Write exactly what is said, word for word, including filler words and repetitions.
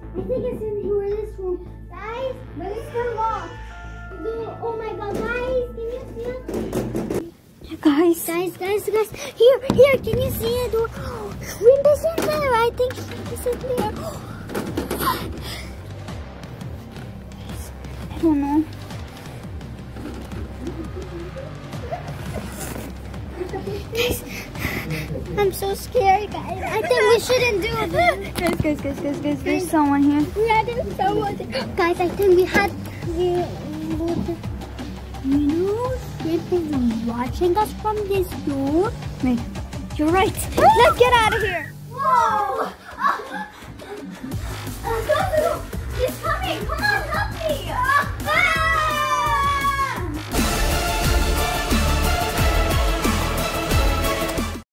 I think it's in here, this room. Guys, but it's still locked. Oh my god, guys, can you see it? Guys, guys, guys, guys. Here, here, can you see it? Oh, shrimp is in there. I think shrimp is in there. I don't know. Guys, I'm so scared, guys. I think we shouldn't do this. Guys, guys, guys, guys, guys, there's someone here. Yeah, there's someone. Guys, I think we had, we, you know, Shrimp is watching us from this door. Wait, you're right. Let's get out of here. Whoa! Uh, uh, He's coming. Come on, help me.